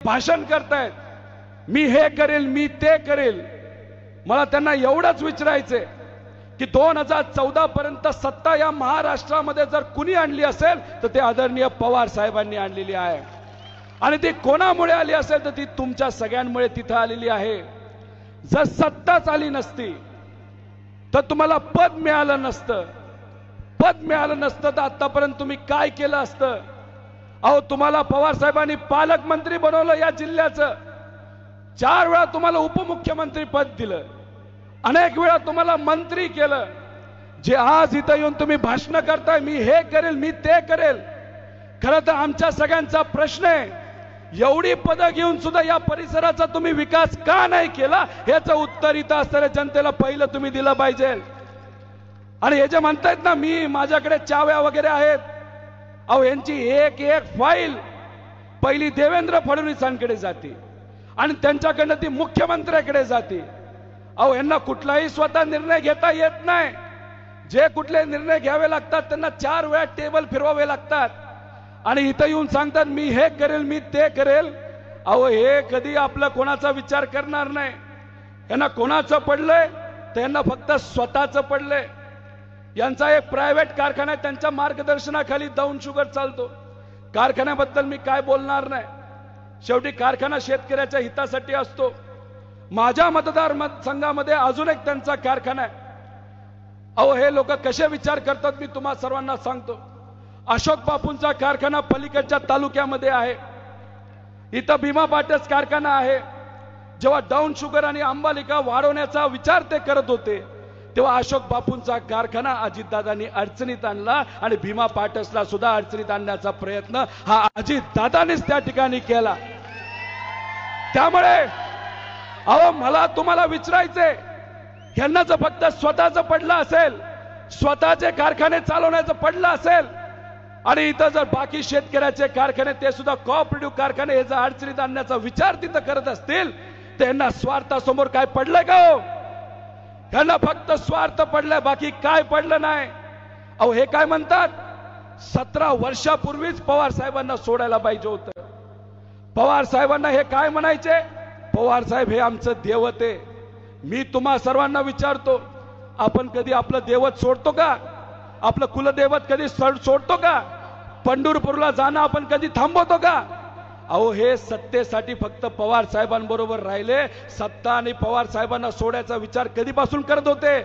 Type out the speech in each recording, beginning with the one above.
भाषण करतायत, मी हे करेल मी ते करेल। मला त्यांना एवढंच विचारायचंय की 2014 पर्यंत सत्ता या महाराष्ट्रामध्ये जर कुणी आणली असेल तर ते आदरणीय पवार साहेबांनी आणलेली आहे, आणि ती कोणामुळे आली असेल तर ती तुमच्या सगळ्यांमुळे तिथं आलेली आहे। जर सत्ताच आली नसती तर तुम्हाला पद मिळालं नसतं, पद मिळालं नसतं तर आतापर्यंत तुम्ही काय केलं असतं? अहो, तुम्हाला पवार साहेबांनी पालकमंत्री बनवलं या जिल्ह्याचं, 4 वेळा तुम्हाला उपमुख्यमंत्री पद दिलं, अनेक वेळा तुम्हाला मंत्री केलं। जे आज इथं येऊन तुम्ही भाषण करताय मी हे करेल मी ते करेल, खरं तर आमच्या सगळ्यांचा प्रश्न आहे, एवढी पदं घेऊन सुद्धा या परिसराचा तुम्ही विकास का नाही केला याचं उत्तर इथं असणाऱ्या जनतेला पहिलं तुम्ही दिलं पाहिजे। आणि हे जे म्हणतायत ना मी माझ्याकडे चाव्या वगैरे आहेत, अहो यांची एक एक फाईल पहिली देवेंद्र फडणवीसांकडे जाते आणि त्यांच्याकडनं ती मुख्यमंत्र्याकडे जाते। अहो, यांना कुठलाही स्वतः निर्णय घेता येत नाही, जे कुठले निर्णय घ्यावे लागतात त्यांना 4 वेळा टेबल फिरवावे लागतात आणि इथं येऊन सांगतात मी हे करेल मी ते करेल। अहो, हे कधी आपला कोणाचा विचार करणार नाही, यांना कोणाचं पडलंय तर यांना फक्त स्वतःचं पडलंय। यांचा एक प्रायव्हेट कारखाना आहे, त्यांच्या मार्गदर्शनाखाली डाऊन शुगर चालतो, कारखान्याबद्दल मी काय बोलणार नाही, शेवटी कारखाना शेतकऱ्याच्या हितासाठी असतो। माझ्या मतदारसंघामध्ये अजून एक त्यांचा कारखाना आहे। अहो, हे लोक कसे विचार करतात मी तुम्हा सर्वांना सांगतो। अशोक बापूंचा कारखाना पलीकडच्या तालुक्यामध्ये आहे, इथं भीमा पाटस कारखाना आहे। जेव्हा डाऊन शुगर आणि अंबालिका वाढवण्याचा विचार ते करत होते तेव्हा अशोक बापूंचा कारखाना अजितदादांनी अडचणीत आणला आणि भीमा पाटसला सुद्धा अडचणीत आणण्याचा प्रयत्न हा अजितदादांनीच त्या ठिकाणी केला। त्यामुळे अहो, मला तुम्हाला विचारायचंय, ह्यांना जर फक्त स्वतःचं पडलं असेल, स्वतःचे कारखाने चालवण्याचं पडलं असेल आणि इथं जर बाकी शेतकऱ्याचे कारखाने ते सुद्धा कोऑपरेटिव्ह कारखाने हे जर अडचणीत आणण्याचा विचार तिथं करत असतील तर यांना स्वार्थासमोर काय पडलंय का हो? यांना फक्त स्वार्थ पडलाय, बाकी काय पडलं नाही। अहो, हे काय म्हणतात 17 वर्षापूर्वीच पवार साहेबांना सोडायला पाहिजे होतं। पवार साहेबांना हे काय म्हणायचे, पवार साहेब हे आमचं दैवत आहे। मी तुम्हा सर्वांना विचारतो, आपण कधी आपलं दैवत सोडतो का? आपलं कुलदैवत कधी सोडतो का? पंढरपूरला जाणं आपण कधी थांबवतो का? अहो, हे सत्तेसाठी फक्त पवार साहेबांबरोबर राहिले, सत्ता आणि पवार साहेबांना सोडायचा विचार कधीपासून करत होते?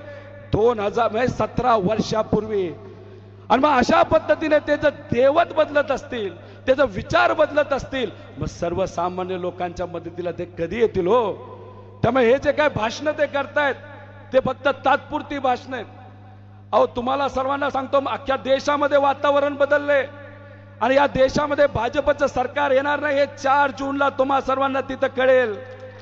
2017 वर्षापूर्वी। आणि मग अशा पद्धतीने ते जर दैवत बदलत असतील, त्याचा विचार बदलत असतील, मग सर्वसामान्य लोकांच्या मदतीला ते कधी येतील हो? त्यामुळे हे जे काय भाषण ते करतायत ते फक्त तात्पुरती भाषण आहेत। अहो, तुम्हाला सर्वांना सांगतो, अख्ख्या देशामध्ये वातावरण बदलले आणि या देशामध्ये भाजपचं सरकार येणार नाही हे 4 जूनला तुम्हा सर्वांना तिथं कळेल।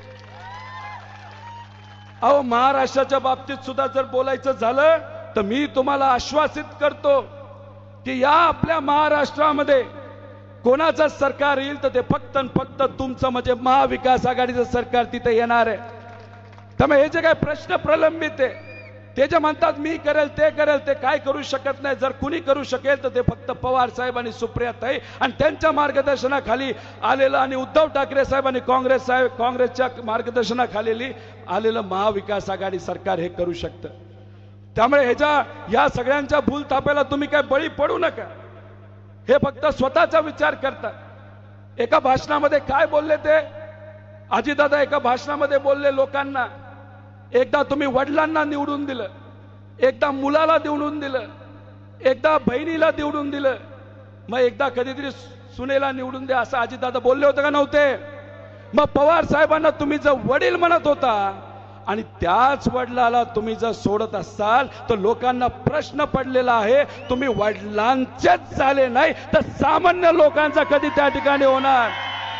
अहो, महाराष्ट्राच्या बाबतीत सुद्धा जर बोलायचं झालं तर मी तुम्हाला आश्वासित करतो की या आपल्या महाराष्ट्रामध्ये कोणाचं सरकार येईल तर ते फक्त फक्त तुमचं म्हणजे महाविकास आघाडीचं सरकार तिथे येणार आहे। त्यामुळे हे जे काही प्रश्न प्रलंबित आहे ते जे म्हणतात मी करेल ते काय करू शकत नाही, जर कुणी करू शकेल तर ते फक्त पवार साहेब आणि सुप्रियाताई आणि त्यांच्या मार्गदर्शनाखाली आलेलं आणि उद्धव ठाकरे साहेब आणि काँग्रेसच्या मार्गदर्शनाखाली आलेलं महाविकास आघाडी सरकार हे करू शकतं। त्यामुळे या सगळ्यांच्या भूलथापाला तुम्ही काय बळी पडू नका। हे फक्त स्वतःचा विचार करतात। एका भाषणामध्ये काय बोलले ते अजितदादा, एका भाषणामध्ये बोलले लोकांना, एकदा तुम्ही वडिलांना निवडून दिलं, एकदा मुलाला निवडून दिलं, एकदा बहिणीला निवडून दिलं, मग एकदा कधीतरी सुनेला निवडून द्या असं अजितदादा बोलले होते का नव्हते? मग पवार साहेबांना तुम्ही जर वडील म्हणत होता आणि त्याच वडिलाला तुम्ही जर सोडत असाल तर लोकांना प्रश्न पडलेला आहे, तुम्ही वडिलांचेच झाले नाही तर सामान्य लोकांचा कधी त्या ठिकाणी होणार?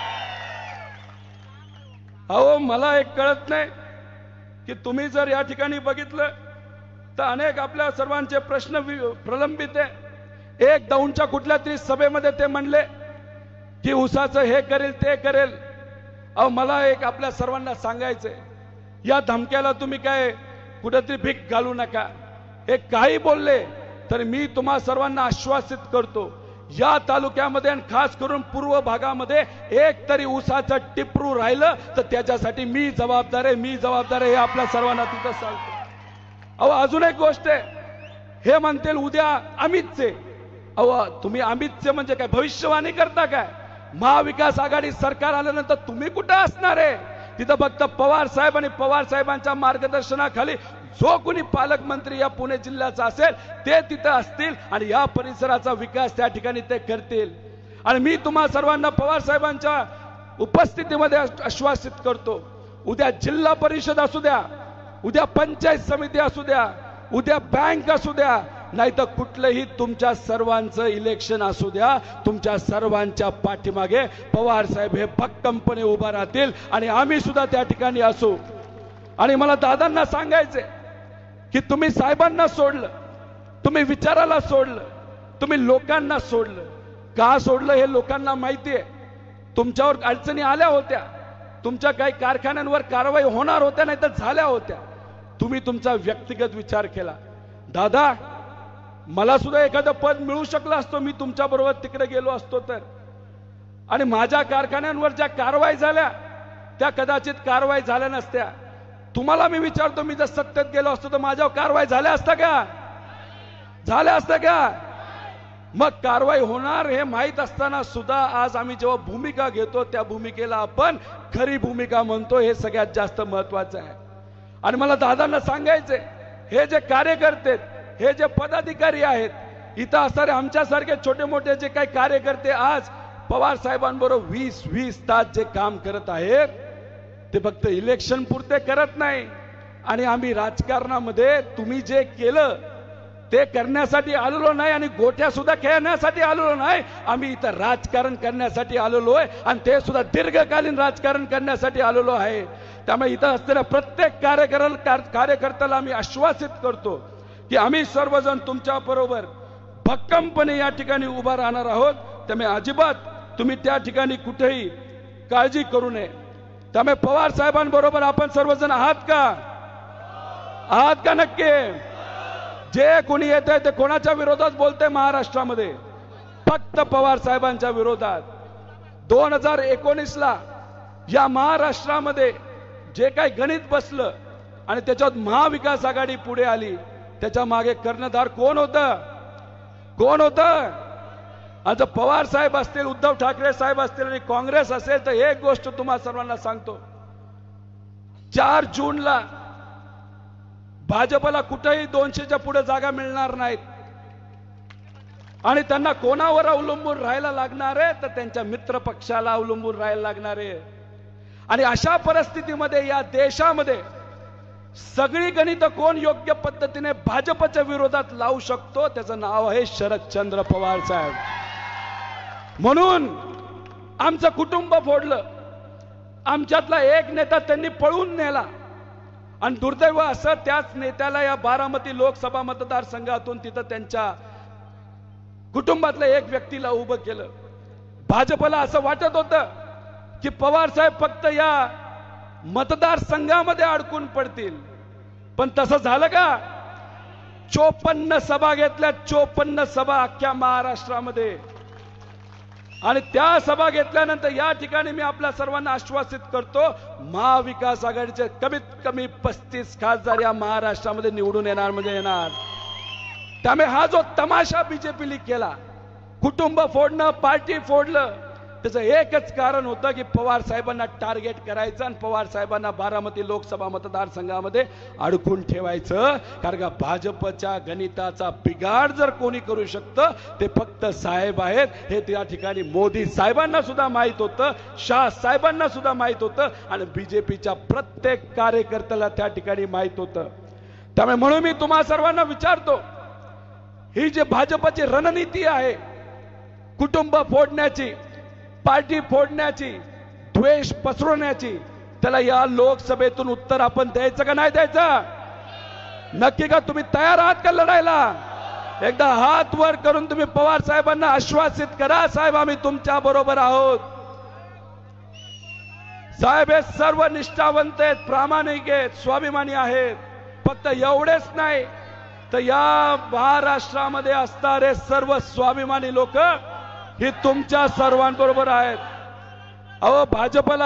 अहो, मला एक कळत नाही की तुम्ही जर या ठिकाणी बघितलं तर अनेक आपल्या सर्वांचे प्रश्न प्रलंबित आहे। एक दौंडच्या कुठल्या तरी सभेमध्ये ते म्हणले की उसाचं हे करेल ते करेल। अहो, मला एक आपल्या सर्वांना सांगायचंय, या धमक्याला तुम्ही काय कुठेतरी भीक घालू नका। हे काही बोलले तर मी तुम्हा सर्वांना आश्वासित करतो या तालुक्यामध्ये आणि खास करून पूर्व भागामध्ये एक तरी ऊसाचं टिपरू राहिलं तर त्याच्यासाठी मी जबाबदार आहे हे आपल्या सर्वांना तिथं सांगतो. अहो अजून एक गोष्ट आहे, हे म्हणतील उद्या अमितचे. अहो तुम्ही अमितचे म्हणजे काय भविष्यवाणी करता काय? महाविकास आघाडी सरकार आल्यानंतर तुम्ही कुठे असणार आहे? तिथं फक्त पवार साहेब आणि पवार साहेबांच्या मार्गदर्शनाखाली जो कोणी पालकमंत्री या पुणे जिल्ह्याचा असेल ते तिथं असतील आणि या परिसराचा विकास त्या ठिकाणी ते करतील. आणि मी तुम्हा सर्वांना पवार साहेबांच्या उपस्थितीमध्ये आश्वासित करतो, उद्या जिल्हा परिषद असू द्या, उद्या पंचायत समिती असू द्या, उद्या बँक असू द्या, नाही तर कुठलंही तुमच्या सर्वांचं इलेक्शन असू द्या, तुमच्या सर्वांच्या पाठीमागे पवार साहेब हे भक्कमपणे उभा राहतील आणि आम्ही सुद्धा त्या ठिकाणी असू. आणि मला दादांना सांगायचे की तुम्ही साहेबांना सोडलं, तुम्ही विचाराला सोडलं, तुम्ही लोकांना सोडलं. का सोडलं हे लोकांना माहिती आहे. तुमच्यावर अडचणी आल्या होत्या, तुमच्या काही कारखान्यांवर कारवाई होणार होत्या, नाही तर झाल्या होत्या. तुम्ही तुमचा व्यक्तिगत विचार केला. दादा मला सुद्धा एखादं पद मिळू शकलं असतं, मी तुमच्या बरोबर तिकडे गेलो असतो तर. आणि माझ्या कारखान्यांवर ज्या कारवाई झाल्या त्या कदाचित कारवाई झाल्या नसत्या. तुम्हाला मी विचारतो, मी जर सत्तेत गेलो असतो तर माझ्यावर कारवाई झाल्या असत्या का? झाल्या असत्या का? मग कारवाई होणार हे माहित असताना सुद्धा आज आम्ही जेव्हा भूमिका घेतो त्या भूमिकेला आपण खरी भूमिका म्हणतो, हे सगळ्यात जास्त महत्वाचं आहे. आणि मला दादांना सांगायचे, हे जे कार्यकर्ते, हे जे पदाधिकारी आहेत, इथं असणारे आमच्यासारखे छोटे मोठे जे काही कार्यकर्ते आज पवार साहेबांबरोबर 20-20 तास जे काम करत आहेत, ते फक्त इलेक्शन पुरते करत नाही. आणि आम्ही राजकारणामध्ये तुम्ही जे केलं ते करण्यासाठी आलेलो नाही आणि गोट्या सुद्धा खेळण्यासाठी आलेलो नाही. आम्ही इथं राजकारण करण्यासाठी आलेलो आहे आणि ते सुद्धा दीर्घकालीन राजकारण करण्यासाठी आलेलो आहे. त्यामुळे इथं असलेल्या प्रत्येक कार्यकर्त्याला आम्ही आश्वासित करतो की आम्ही सर्वजण तुमच्या बरोबर भक्कमपणे या ठिकाणी उभा राहणार आहोत. त्यामुळे अजिबात तुम्ही त्या ठिकाणी कुठेही काळजी करू नये. त्यामुळे पवार साहेबांबरोबर आपण सर्वजण आहात का? आहात का? नक्की. जे कोणी येत आहे ते कोणाच्या विरोधात बोलते महाराष्ट्रामध्ये? फक्त पवार साहेबांच्या विरोधात. 2019ला या महाराष्ट्रामध्ये जे काही गणित बसलं आणि त्याच्यात महाविकास आघाडी पुढे आली, त्याच्या मागे कर्णधार कोण होतं? कोण होतं? आज पवार साहेब असतील, उद्धव ठाकरे साहेब असतील आणि काँग्रेस असेल तर एक गोष्ट तुम्हाला सर्वांना सांगतो, 4 जूनला भाजपला कुठेही 200च्या पुढे जागा मिळणार नाहीत. आणि त्यांना कोणावर अवलंबून राहायला लागणार आहे? तर त्यांच्या मित्र पक्षाला अवलंबून राहायला लागणार आहे. आणि अशा परिस्थितीमध्ये या देशामध्ये सगळी गणित कोण योग्य पद्धतीने भाजपच्या विरोधात लावू शकतो? त्याचं नाव आहे शरदचंद्र पवार साहेब. म्हणून आमचं कुटुंब फोडलं, आमच्यातला एक नेता त्यांनी पळून नेला आणि दुर्दैव असं त्याच नेत्याला या बारामती लोकसभा मतदारसंघातून तिथं त्यांच्या कुटुंबातल्या एक व्यक्तीला उभं केलं. भाजपला असं वाटत होतं की पवार साहेब फक्त या मतदारसंघामध्ये अडकून पडतील, पण तसं झालं का? 54 सभा घेतल्या, 54 सभा अख्ख्या महाराष्ट्रामध्ये. आणि त्या सभा घेतल्यानंतर या ठिकाणी मी आपल्या सर्वांना आश्वासित करतो, महाविकास आघाडीचे कमीत कमी 35 खासदार या महाराष्ट्रामध्ये निवडून येणार म्हणजे येणार. त्यामुळे हा जो तमाशा बीजेपीने केला, कुटुंब फोडणं, पार्टी फोडलं, त्याचं एकच कारण होतं की पवार साहेबांना टार्गेट करायचं आणि पवार साहेबांना बारामती लोकसभा मतदारसंघामध्ये अडकून ठेवायचं. कारण का भाजपच्या गणिताचा बिघाड जर कोणी करू शकतं ते फक्त साहेब आहेत. हे त्या ठिकाणी मोदी साहेबांना सुद्धा माहित होतं, शाह साहेबांना सुद्धा माहित होतं आणि बीजेपीच्या प्रत्येक कार्यकर्त्याला त्या ठिकाणी माहित होतं. त्यामुळे म्हणून मी तुम्हा सर्वांना विचारतो, ही जी भाजपची रणनीती आहे कुटुंब फोडण्याची, पार्टी फोडण्याची, द्वेष पसरवण्याची, त्याला या लोकसभेतून उत्तर आपण द्यायचं का नाही द्यायचं? नक्की का? तुम्ही तयार आहात का लढायला? एकदा हात वर करून तुम्ही पवार साहेबांना आश्वासित करा, साहेब आम्ही तुमच्या बरोबर आहोत. साहेब हे सर्व निष्ठावंत आहेत, प्रामाणिक आहेत, स्वाभिमानी आहेत. फक्त एवढेच नाही तर या महाराष्ट्रामध्ये असणारे सर्व स्वाभिमानी लोक ही तुमच्या सर्वांबरोबर आहेत. अहो भाजपला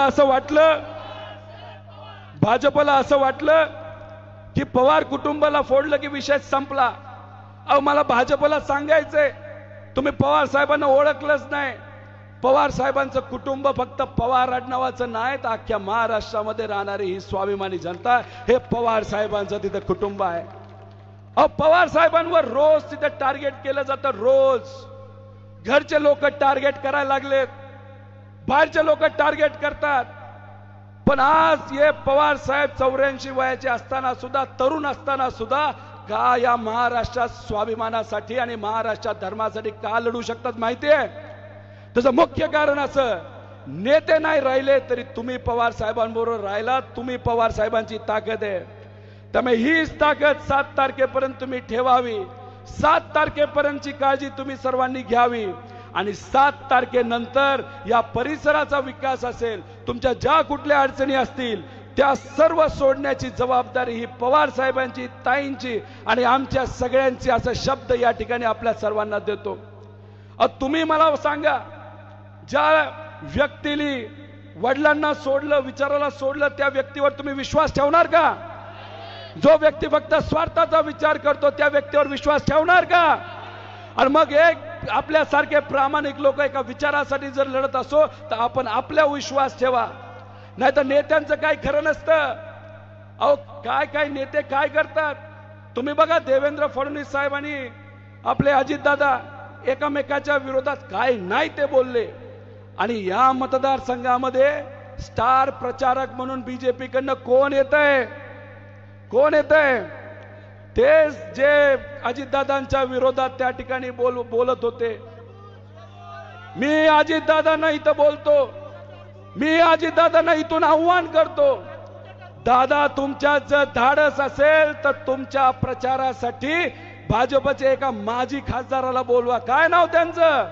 असं वाटलं की पवार कुटुंबाला फोडलं की विषय संपला. अहो मला भाजपला सांगायचंय, तुम्ही पवार साहेबांना ओळखलंच नाही. पवार साहेबांचं कुटुंब फक्त पवार आडनावाचं नाही, तर अख्ख्या महाराष्ट्रामध्ये राहणारी ही स्वाभिमानी जनता हे पवार साहेबांचं तिथं कुटुंब आहे. अहो पवार साहेबांवर रोज तिथे टार्गेट केलं जातं. रोज घरचे लोक टार्गेट करायला लागलेत, बाहेरचे लोक टार्गेट करतात. पण आज हे पवार साहेब 84 वयाचे असताना सुद्धा, तरुण असताना सुद्धा का या महाराष्ट्रात स्वाभिमानासाठी आणि महाराष्ट्रात धर्मासाठी का लढू शकतात माहितीये? त्याचं मुख्य कारण असं, नेते नाही राहिले तरी तुम्ही पवार साहेबांबरोबर राहिला, तुम्ही पवार साहेबांची ताकद आहे. त्यामुळे हीच ताकद 7 तारखेपर्यंत तुम्ही ठेवावी. 7 तारखेपर्यंतची काळजी तुम्ही सर्वांनी घ्यावी. आणि 7 तारखेनंतर या परिसराचा विकास असेल, तुमच्या ज्या कुठल्या अडचणी असतील त्या सर्व सोडण्याची जबाबदारी ही पवार साहेबांची, ताईंची आणि आमच्या सगळ्यांची, असा शब्द या ठिकाणी आपल्या सर्वांना देतो. तुम्ही मला सांगा, ज्या व्यक्तीने वडिलांना सोडलं, विचाराला सोडलं, त्या व्यक्तीवर तुम्ही विश्वास ठेवणार का? जो व्यक्ती फक्त स्वार्थाचा विचार करतो त्या व्यक्तीवर विश्वास ठेवणार का? आणि मग एक आपल्यासारखे प्रामाणिक लोक एका विचारासाठी जर लढत असो तर आपण आपल्या विश्वास ठेवा, नाहीतर नेत्यांचं काही खरं नसतं. अहो काय नेते काय करतात तुम्ही बघा. देवेंद्र फडणवीस साहेबांनी आपले अजितदादा एकमेकाच्या विरोधात काय नाही ते बोलले, आणि या मतदारसंघामध्ये स्टार प्रचारक म्हणून बीजेपी कडनं कोण येतंय? तेच जे अजितदादांच्या विरोधात त्या ठिकाणी बोलत होते. मी अजितदादांना इथं बोलतो, मी अजितदादांना इथून आव्हान करतो, दादा तुमच्यात जर धाडस असेल तर तुमच्या प्रचारासाठी भाजपचे एका माजी खासदाराला बोलवा. काय नाव त्यांचं?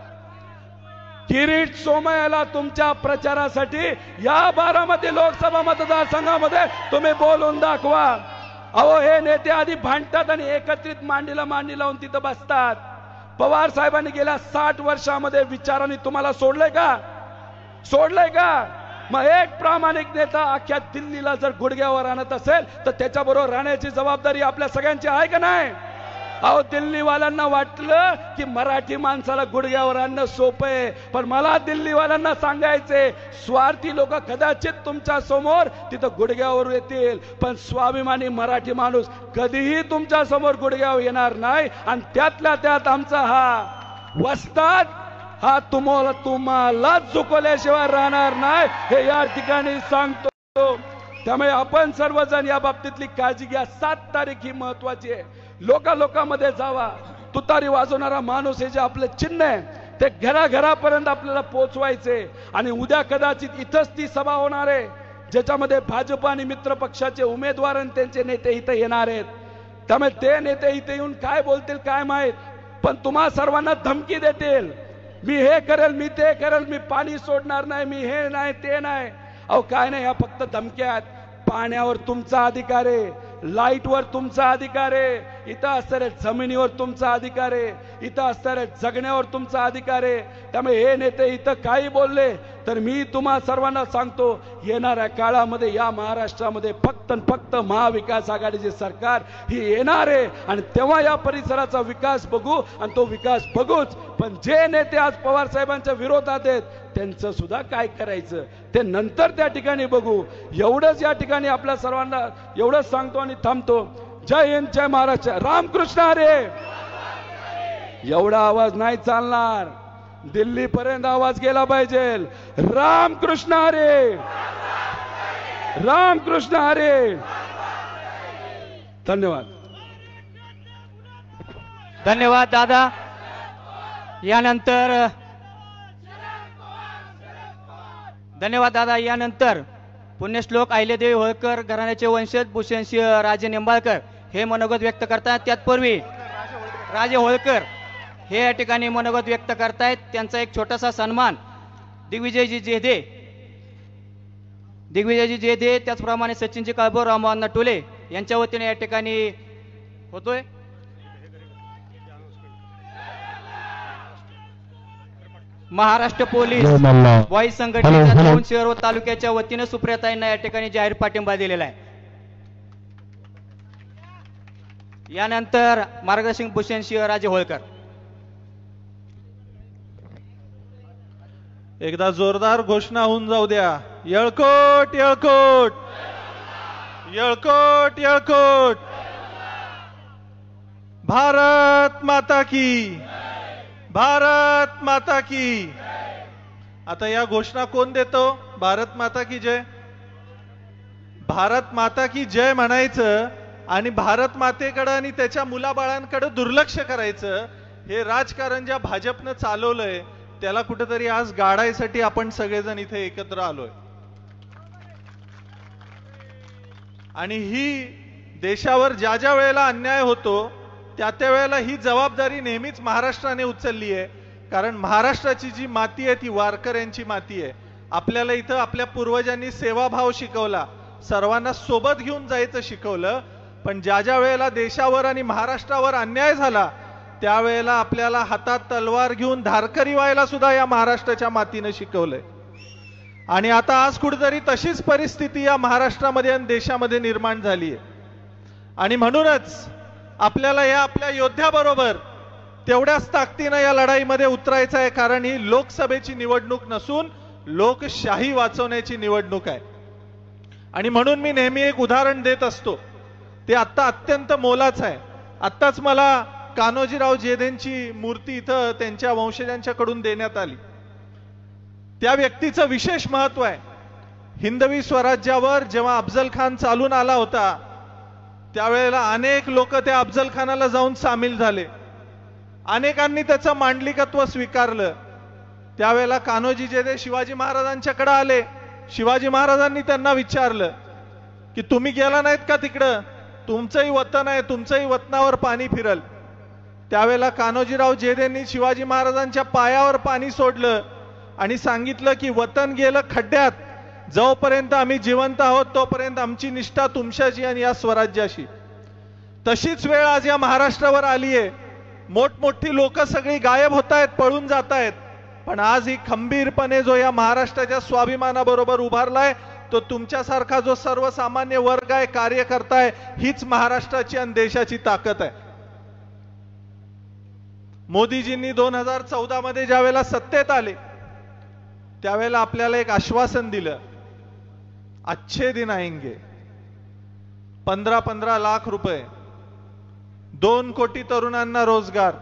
किरीट सोमय्याला तुमच्या प्रचारासाठी या बारामती लोकसभा मतदारसंघामध्ये तुम्ही बोलून दाखवा. अहो हे नेते आधी भांडतात आणि एकत्रित मांडीला मांडी लावून तिथं बसतात. पवार साहेबांनी गेल्या 60 वर्षामध्ये विचारांनी तुम्हाला सोडलंय का? मग एक प्रामाणिक नेता अख्ख्या दिल्लीला जर गुडघ्यावर आणत असेल तर त्याच्याबरोबर राहण्याची जबाबदारी आपल्या सगळ्यांची आहे का नाही? अहो दिल्लीवाल्यांना वाटलं की मराठी माणसाला गुडघ्यावर आणणं सोपं आहे, पण मला दिल्लीवाल्यांना सांगायचे, स्वार्थी लोक कदाचित तुमच्या समोर तिथं गुडघ्यावर येतील, पण स्वाभिमानी मराठी माणूस कधीही तुमच्या समोर गुडघ्यावर येणार नाही. आणि त्यातल्या त्यात आमचा हा वस्ताद हा तुम्हाला झुकवल्याशिवाय राहणार नाही, हे या ठिकाणी सांगतो. त्यामुळे आपण सर्वजण या बाबतीतली काळजी घ्या. 7 तारीख ही महत्वाची आहे. लोकांमध्ये जावा. तुतारी वाजवणारा माणूस हे जे आपलं चिन्ह आहे ते घराघरापर्यंत आपल्याला पोहोचवायचे. आणि उद्या कदाचित इथंच ती सभा होणार आहे ज्याच्यामध्ये भाजप आणि मित्र पक्षाचे उमेदवार आणि त्यांचे नेते इथं येणार आहेत. त्यामुळे ते नेते इथे येऊन काय बोलतील काय माहित, पण तुम्हा सर्वांना धमकी देतील, मी हे करेल, मी ते करेल, मी पाणी सोडणार नाही, मी हे नाही ते नाही. अहो काय नाही, ह्या फक्त धमक्या आहेत. पाण्यावर तुमचा अधिकार आहे, लाईटवर तुमचा अधिकार आहे, इथं असणाऱ्या जमिनीवर तुमचा अधिकार आहे, इथं असणाऱ्या जगण्यावर तुमचा अधिकार आहे. त्यामुळे हे नेते इथं काही बोलले तर मी तुम्हा सर्वांना सांगतो, येणाऱ्या काळामध्ये या महाराष्ट्रामध्ये फक्त महाविकास आघाडीचे सरकार ही येणार आहे. आणि तेव्हा या परिसराचा विकास बघू, आणि तो विकास बघूच. पण जे नेते आज पवार साहेबांच्या विरोधात आहेत त्यांचं सुद्धा काय करायचं ते नंतर त्या ठिकाणी बघू. एवढंच या ठिकाणी आपल्या सर्वांना एवढंच सांगतो आणि थांबतो. जय हिंद, जय महाराष्ट्र, रामकृष्ण हरी. एवढा आवाज नाही चालणार, दिल्ली पर्यंत आवाज गेला पाहिजे. रामकृष्ण हरी, रामकृष्ण हरी. धन्यवाद. धन्यवाद दादा. यानंतर धन्यवाद दादा. यानंतर पुण्यश्लोक अहिल्यादेवी होळकर घराण्याचे वंशज भूषणसिंह राजे निंबाळकर हे मनोगत व्यक्त करतात. त्याचपूर्वी राजे होळकर हे या ठिकाणी मनोगत व्यक्त करतायत. त्यांचा एक छोटासा सन्मान दिग्विजयजी जेधे त्याचप्रमाणे सचिनजी काळभोर, रामभाऊ टोले यांच्या वतीने या ठिकाणी होतोय. महाराष्ट्र पोलीस वाई संघटनेच्या दोन शहर व तालुक्याच्या वतीने सुप्रियाताईंना या ठिकाणी जाहीर पाठिंबा दिलेला आहे. यानंतर मार्गदर्शक भूषण सिंह राजे होळकर. एकदा जोरदार घोषणा होऊन जाऊ द्या. येळकोट येळकोट येळकोट येळकोट. भारत माता की, भारत माता की. आता या घोषणा कोण देतो? भारत माता की जय. भारत माता की जय म्हणायचं आणि भारत मातेकडे आणि त्याच्या मुलाबाळांकडे दुर्लक्ष करायचं, हे राजकारण ज्या भाजपनं चालवलंय त्याला कुठेतरी आज गाडायसाठी आपण सगळेजण इथे एकत्र आलोय. आणि ही देशावर ज्या ज्या वेळेला अन्याय होतो त्या त्या वेळेला ही जबाबदारी नेहमीच महाराष्ट्राने उचलली आहे. कारण महाराष्ट्राची जी माती आहे ती वारकऱ्यांची माती आहे. आपल्याला इथं आपल्या पूर्वजांनी सेवाभाव शिकवला, सर्वांना सोबत घेऊन जायचं शिकवलं. पण ज्या ज्या वेळेला देशावर आणि महाराष्ट्रावर अन्याय झाला त्यावेळेला आपल्याला हातात तलवार घेऊन धारकरी व्हायला सुद्धा या महाराष्ट्राच्या मातीने शिकवलंय. आणि आता आज कुठेतरी तशीच परिस्थिती या महाराष्ट्रामध्ये आणि देशामध्ये निर्माण झाली आहे. आणि म्हणूनच आपल्याला या आपल्या योद्ध्याबरोबर तेवढ्याच ताकदीने या लढाईमध्ये उतरायचं आहे. कारण ही लोकसभेची निवडणूक नसून लोकशाही वाचवण्याची निवडणूक आहे. आणि म्हणून मी नेहमी एक उदाहरण देत असतो, ते आता अत्यंत मोलाचं आहे. आत्ताच मला कान्होजीराव जेधेंची मूर्ती इथं त्यांच्या वंशजांच्याकडून देण्यात आली. त्या व्यक्तीचं विशेष महत्व आहे. हिंदवी स्वराज्यावर जेव्हा अफजल खान चालून आला होता त्यावेळेला अनेक लोक त्या अफजल खानाला जाऊन सामील झाले. अनेकांनी त्याचं मांडलिकत्व स्वीकारलं. त्यावेळेला कान्होजी जेधे शिवाजी महाराजांच्याकडे आले. शिवाजी महाराजांनी त्यांना विचारलं की तुम्ही गेला नाहीत का तिकडं? तुमचंही वतन आहे, तुमचंही वतनावर पाणी फिरल. त्यावेळेला कान्होजीराव जेधेंनी शिवाजी महाराजांच्या पायावर पाणी सोडलं आणि सांगितलं की वतन गेलं खड्ड्यात, जोपर्यंत आम्ही जिवंत आहोत तोपर्यंत आमची निष्ठा तुमच्याशी आणि या स्वराज्याशी. तशीच वेळ आज या महाराष्ट्रावर आली आहे. मोठमोठी लोक सगळी गायब होत आहेत, पळून जात आहेत. पण आज ही खंबीरपणे जो या महाराष्ट्राच्या स्वाभिमानाबरोबर उभारलाय तो तुमच्यासारखा जो सर्वसामान्य वर्ग आहे, कार्यकर्ता आहे, हीच महाराष्ट्राची आणि देशाची ताकद आहे. मोदीजींनी 2014 मध्ये ज्यावेळेला सत्तेत आले त्यावेळेला आपल्याला एक आश्वासन दिलं, अच्छे दिन आएंगे. 15-15 लाख रुपये, 2 कोटी तरुणांना रोजगार,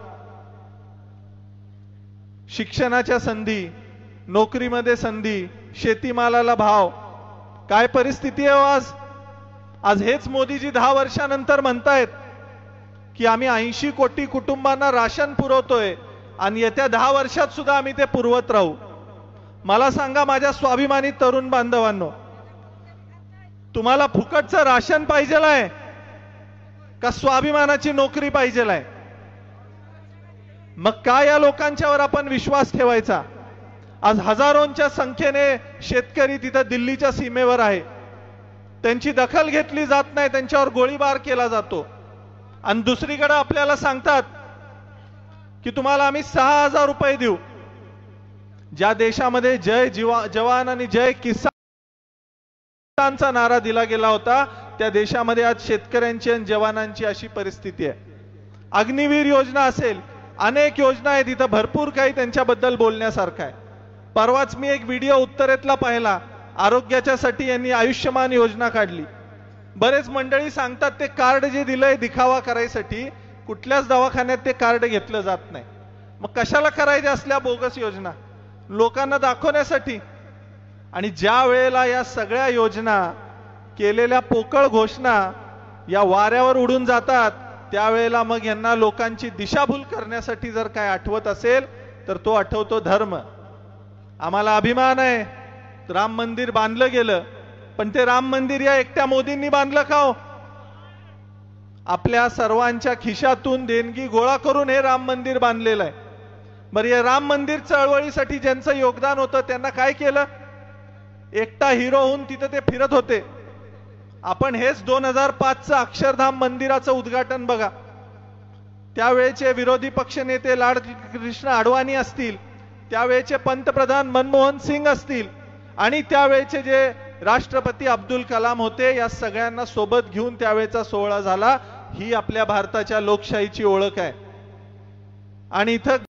शिक्षणाच्या संधी, नोकरीमध्ये संधी, शेतीमालाला भाव. काय परिस्थिती आहे आज? आज हेच मोदीजी 10 वर्षानंतर म्हणतायत की आम्ही 80 कोटी कुटुंबांना राशन पुरवतोय आणि येत्या 10 वर्षात सुद्धा आम्ही ते पुरवत राहू. मला सांगा माझ्या स्वाभिमानी तरुण बांधवांनो, तुम्हाला फुकटचं राशन पाहिजेल आहे का स्वाभिमानाची नोकरी पाहिजेल आहे? मग काय या लोकांच्यावर आपण विश्वास ठेवायचा? आज हजारोंच्या संख्येने शेतकरी तिथं दिल्लीच्या सीमेवर आहे. त्यांची दखल घेतली जात नाही, त्यांच्यावर गोळीबार केला जातो. आणि दुसरीकडे आपल्याला सांगतात की तुम्हाला आम्ही 6,000 रुपये देऊ. ज्या देशामध्ये जय जवान आणि जय किसानचा नारा दिला गेला होता त्या देशामध्ये आज शेतकऱ्यांची आणि जवानांची अशी परिस्थिती आहे. अग्निवीर योजना असेल, अनेक योजना आहेत, तिथं भरपूर काही त्यांच्याबद्दल बोलण्यासारखं आहे. परवाच मी एक व्हिडिओ उत्तरेतला पाहिला, आरोग्याच्यासाठी यांनी आयुष्यमान योजना काढली. बरेच मंडळी सांगतात ते कार्ड जे दिलंय दिखावा करायसाठी, कुठल्याच दवाखान्यात ते कार्ड घेतलं जात नाही. मग कशाला करायच्या असल्या बोगस योजना? लोकांना दाखवण्यासाठी. आणि ज्या वेळेला या सगळ्या योजना केलेल्या पोकळ घोषणा या वाऱ्यावर उडून जातात त्यावेळेला मग यांना लोकांची दिशाभूल करण्यासाठी जर काय आठवत असेल तर तो आठवतो धर्म. आम्हाला अभिमान आहे राम मंदिर बांधलं गेलं, पण ते राम मंदिर या एकट्या मोदींनी बांधलं का हो? आपल्या सर्वांच्या खिशातून देणगी गोळा करून हे राम मंदिर बांधलेलं आहे. बरं, या राम मंदिर चळवळीसाठी ज्यांचं योगदान होतं त्यांना काय केलं? एकटा हिरो होऊन तिथे ते फिरत होते. आपण हेच 2005चं अक्षरधाम मंदिराचं उद्घाटन बघा. त्यावेळेचे विरोधी पक्षनेते लाडकृष्ण अडवाणी असतील, त्यावेळेचे पंतप्रधान मनमोहन सिंग असतील आणि त्यावेळेचे जे राष्ट्रपती अब्दुल कलाम होते, या सगळ्यांना सोबत घेऊन त्यावेळेचा सोहळा झाला. ही आपल्या भारताच्या लोकशाहीची ओळख आहे. आणि इथं